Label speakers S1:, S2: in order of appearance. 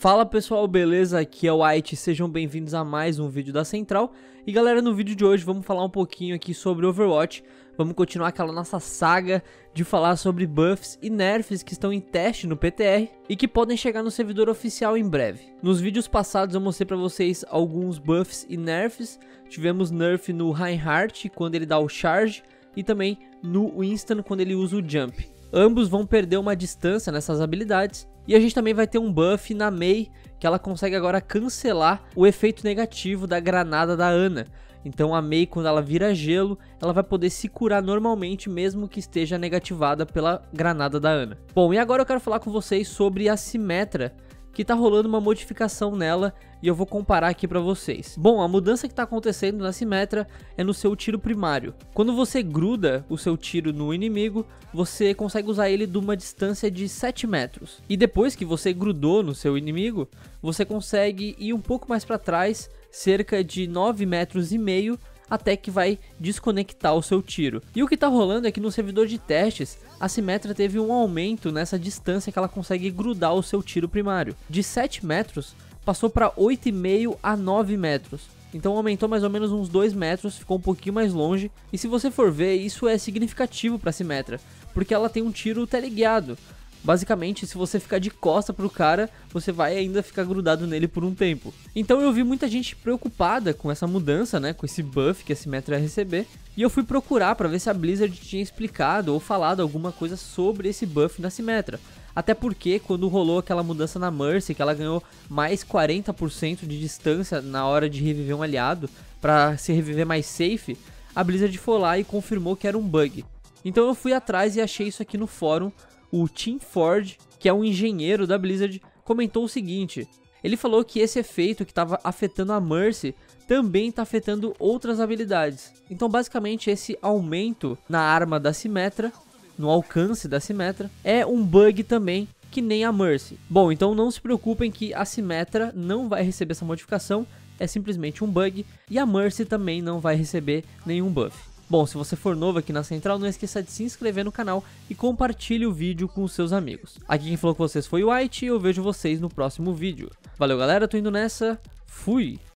S1: Fala pessoal, beleza? Aqui é o White, sejam bem-vindos a mais um vídeo da Central. E galera, no vídeo de hoje vamos falar um pouquinho aqui sobre Overwatch. Vamos continuar aquela nossa saga de falar sobre buffs e nerfs que estão em teste no PTR e que podem chegar no servidor oficial em breve. Nos vídeos passados eu mostrei pra vocês alguns buffs e nerfs. Tivemos nerf no Reinhardt quando ele dá o charge e também no Winston quando ele usa o jump. Ambos vão perder uma distância nessas habilidades. E a gente também vai ter um buff na Mei, que ela consegue agora cancelar o efeito negativo da granada da Ana. Então a Mei, quando ela vira gelo, ela vai poder se curar normalmente, mesmo que esteja negativada pela granada da Ana. Bom, e agora eu quero falar com vocês sobre a Symmetra, que tá rolando uma modificação nela e eu vou comparar aqui pra vocês. Bom, a mudança que tá acontecendo na Symmetra é no seu tiro primário. Quando você gruda o seu tiro no inimigo, você consegue usar ele de uma distância de 7 metros. E depois que você grudou no seu inimigo, você consegue ir um pouco mais pra trás, cerca de 9,5 metros, até que vai desconectar o seu tiro. E o que tá rolando é que no servidor de testes, a Symmetra teve um aumento nessa distância que ela consegue grudar o seu tiro primário. De 7 metros, passou para 8,5 a 9 metros. Então aumentou mais ou menos uns 2 metros, ficou um pouquinho mais longe. E se você for ver, isso é significativo para a Symmetra, porque ela tem um tiro teleguiado. Basicamente, se você ficar de costa pro cara, você vai ainda ficar grudado nele por um tempo. Então eu vi muita gente preocupada com essa mudança, né, com esse buff que a Symmetra ia receber. E eu fui procurar para ver se a Blizzard tinha explicado ou falado alguma coisa sobre esse buff na Symmetra. Até porque quando rolou aquela mudança na Mercy, que ela ganhou mais 40% de distância na hora de reviver um aliado, para se reviver mais safe, a Blizzard foi lá e confirmou que era um bug. Então eu fui atrás e achei isso aqui no fórum. O Tim Ford, que é um engenheiro da Blizzard, comentou o seguinte: ele falou que esse efeito que estava afetando a Mercy também está afetando outras habilidades. Então basicamente esse aumento na arma da Symmetra, no alcance da Symmetra, é um bug também, que nem a Mercy. Bom, então não se preocupem que a Symmetra não vai receber essa modificação, é simplesmente um bug, e a Mercy também não vai receber nenhum buff. Bom, se você for novo aqui na Central, não esqueça de se inscrever no canal e compartilhe o vídeo com os seus amigos. Aqui quem falou com vocês foi o White e eu vejo vocês no próximo vídeo. Valeu galera, tô indo nessa, fui!